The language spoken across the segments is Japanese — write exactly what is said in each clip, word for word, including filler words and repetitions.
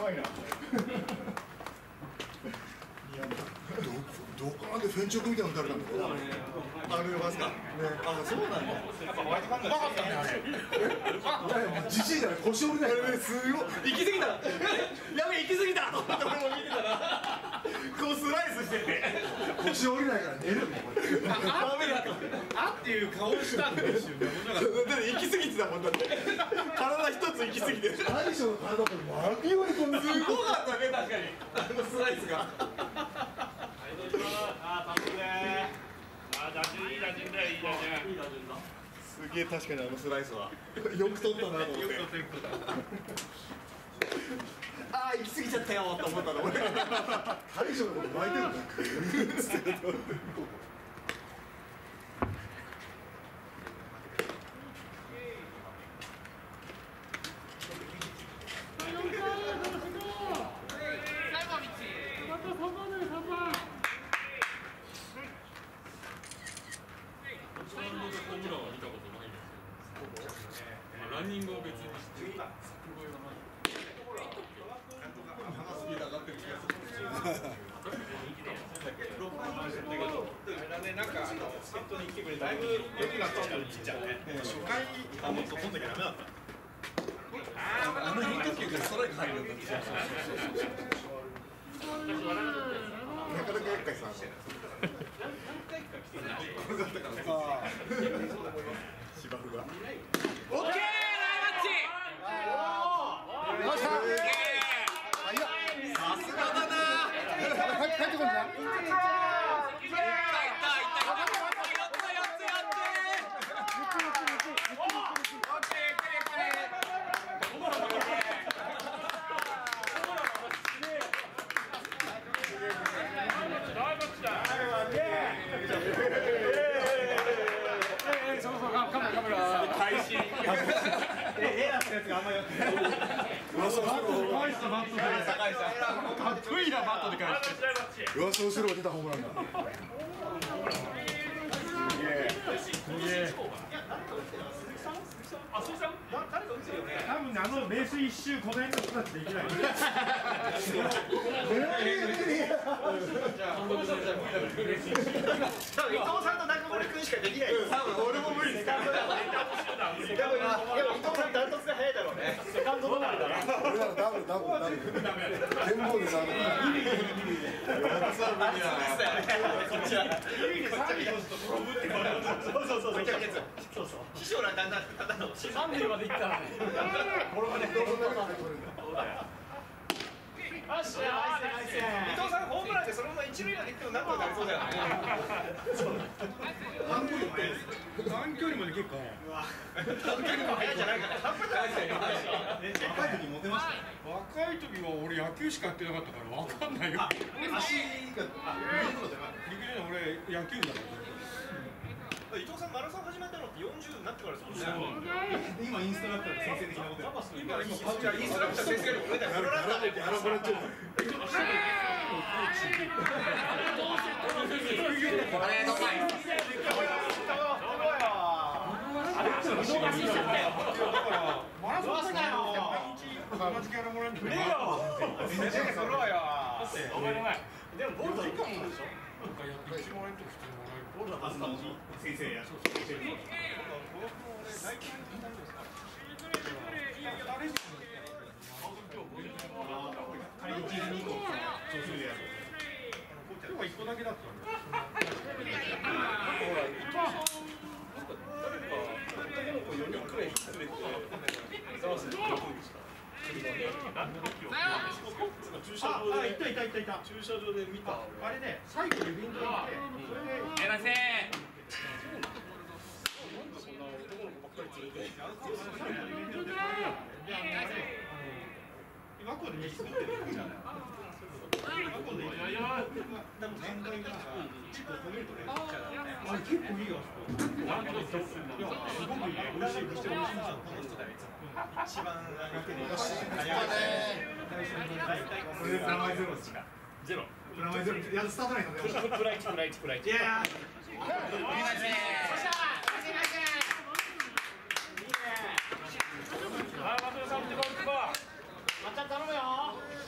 まいな。どこまでフェンチョクみたいなの打たれたんだろう。あれますか。ね、あ、そうなんだ。やっぱホワイトカンガルーったねあれ。じじいだね、腰折れない。すごい。行き過ぎた。やべ、行き過ぎた。と思って俺も見てたら。こうスライスしてて。腰折れないから寝るもん。ダメだと。あっていう顔したんだよ。だって行き過ぎてたもんだって。体一つ行き過ぎて。大将の体と巻き割り込んで。すごかったね、確かに。あのスライスが。ああ、楽しいね。ああ、打順いい打順だよ、いい打順。いい打順だ。すげえ、確かにあのスライスは。よく取ったなと思って。ああ、行き過ぎちゃったよと思ったの、俺。大将のこと巻いてるんだ。 ランニングを別にしてる。 なんか助っ人に来てくれだいぶ良くなったんだよ、ちっちゃいね。初回あもっと飛んだけどダメだった。あの変化球がストライク入るんだって。 なかなか厄介さ。芝生が。 オッケー、ナイマッチ。よっしゃ。 さすがだな。 入ってこいな。いったいったいった。 エラーしたやつがあんまりやってない。かっこいいな、バットで返して。 噂後ろが出たホームランだ。 あ、そうさん、誰か打つよね。多分あのベース一周この辺の人たちできない。じゃあ、伊藤さんと中森君しかできない。多分俺も無理です。多分伊藤さんダントツで早いだろうね。セカンドどうなるだろう。 俺ならダブルダブルダブル。剣棒でダブル。 こっちは。そうそうそうそう。そうそう。師匠らだんだんだんだん三塁まで行ったらね。これまでどうぞどうぞ。そうだよ。よっしゃ、伊藤さんホームランでそのまま一塁まで行ってもなんとかなりそうだよね。短距離まで結構。短距離も速いじゃないかな。半端じゃないですよ。若い時モテました。若い時は俺野球しかやってなかったからわかんないよ。足が陸上の俺野球部だから。伊藤さんマラソン始めたのってよんじゅうになってからですもんね。今インストラクターで先生的なことや。今今インストラクター先生で俺だよ。やらないでやらないで。マラソンだよ。同じキャラもらえるんだよ。ねえよ。先生そろうよ。お前お前。でもボール時間もでしょ。なんかやって一万円とかしてもらえる。ボールはずかしい。先生や。そう先生。この子俺大体大丈夫ですか。いやいやあれですよ。仮に一時に行こう。そうするやつ。今日は一個だけだったんだ。ほら伊藤さん。誰か男の子よにんくらい連れて。ざわせてどうでした。駐車場で、いたいたいたいた。駐車場で見た。あれね、最後イベント行って、それで。 やらせ。 なんでそんな男の子ばっかり連れて。最後イベントで。今こで飯作ってるじゃん。今こで。いやいや。多分前回が一個褒めるとね。あれ結構いいよ。いやすごくいい。美味しい。美味しい。美味しい。一番楽でよし。プラマイゼロですか。ゼロ。プラマイゼロ。いやスタートラインのね。プライチプライチプライチ。いや。あ、松田さん、こっちこっちこ。まっちゃん頼むよ。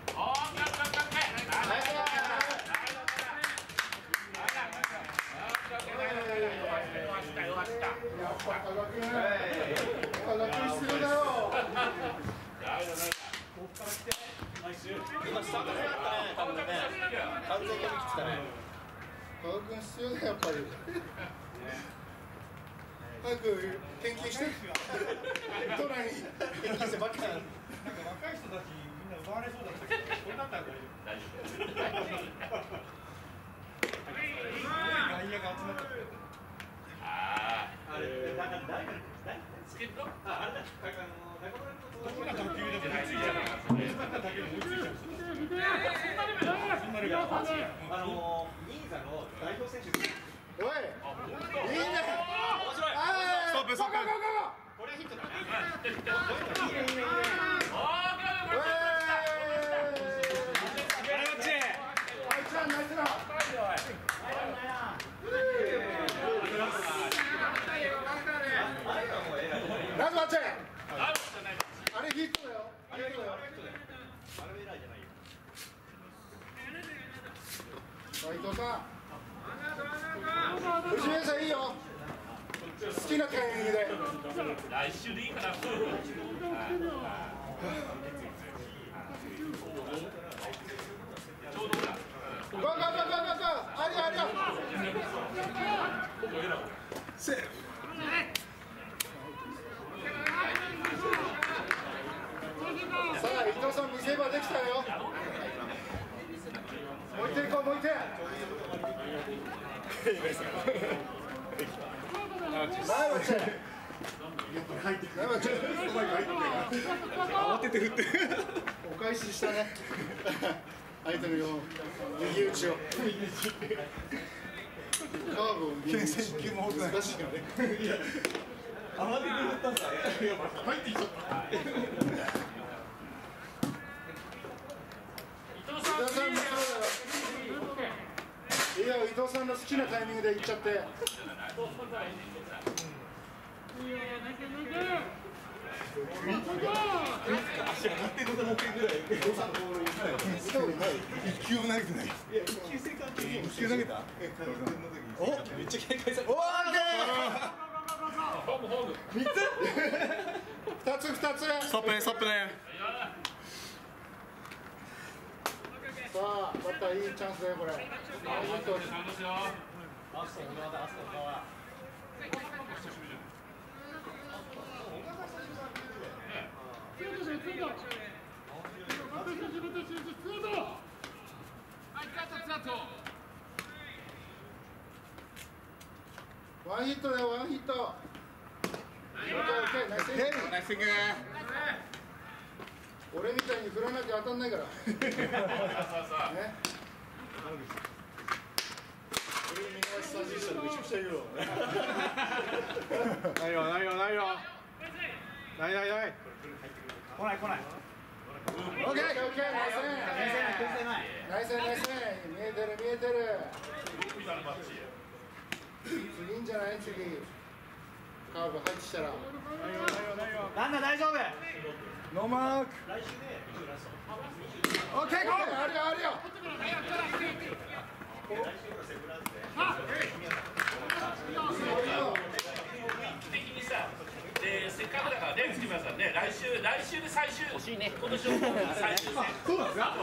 今スタート早かったね、多分ね。完全に読み切ってたね。加賀君必要だよ、やっぱり。早く研究して。都内に研究してばっかり。 なんか若い人たちみんな奪われそうだったけど、これだったら大丈夫。外野が集まった。 ああれ、だから誰かー、助っ人？ あ、あれだ、あの、中村どんな卓球でも追いついちゃう。どんな卓球でも追いついちゃう。そんなレベル。 あの、ニーザの代表選手です。 おい、いいね。 面白い。 ストップ、ストップ。 これはヒットだね。 いいね、いいね、いいね。ナイスマッチ。あれヒットだよ。あれヒットだよ。 あれ偉いじゃないよ。 伊藤さん。藤江さんいいよ。好きなタイミングで。 来週でいいかな。ちょうどだ。 ゴーゴーゴーゴーゴーゴー。ありあり。セーフ。さあ伊藤さん見せ場できたよ。もう一点いこう、もう一点。ナイスマッチ。慌てて振ってお返ししたね。 相手のよ右打ちをカーブを右打ち難しいよね。 慌てて振ったんだ。入ってきちゃった。 伊藤さんいや、伊藤さんの好きなタイミングで行っちゃって。 足が勝手に持ってぐらい。伊藤さんのボールにない。 一球も投げてない。 いや、一球正解的に一球投げた？ お、めっちゃ警戒されて。 おー、オッホームホームケー。三つ？二つ二つ。 ストップねストップね。 さあ、バッターいいチャンスだよこれ。 ありますよ。 アストン側だ、アストン側。 ワンヒットだよ、ワンヒット。オッケー、オッケー、ナイスイング。 ナイスイング。 俺みたいに振らなきゃ当たんないから。ね。俺見逃し三振したらめちゃくちゃ言うわ。 ないよないよないよ。ないないない。 来ない来ない。 オッケー、オッケー、ナイスイング。ナイスイング、ナイスイング。見えてる、見えてる。次いいんじゃない？次。カーブ入ってきたら。 ランナー大丈夫。 ノーマーク。オッケー、ゴー。 あるよ、あるよ。 的にさ、でせっかくだからね、月村さんね、来週来週で最終。惜しいね。今年の最終戦。 そうなんですか。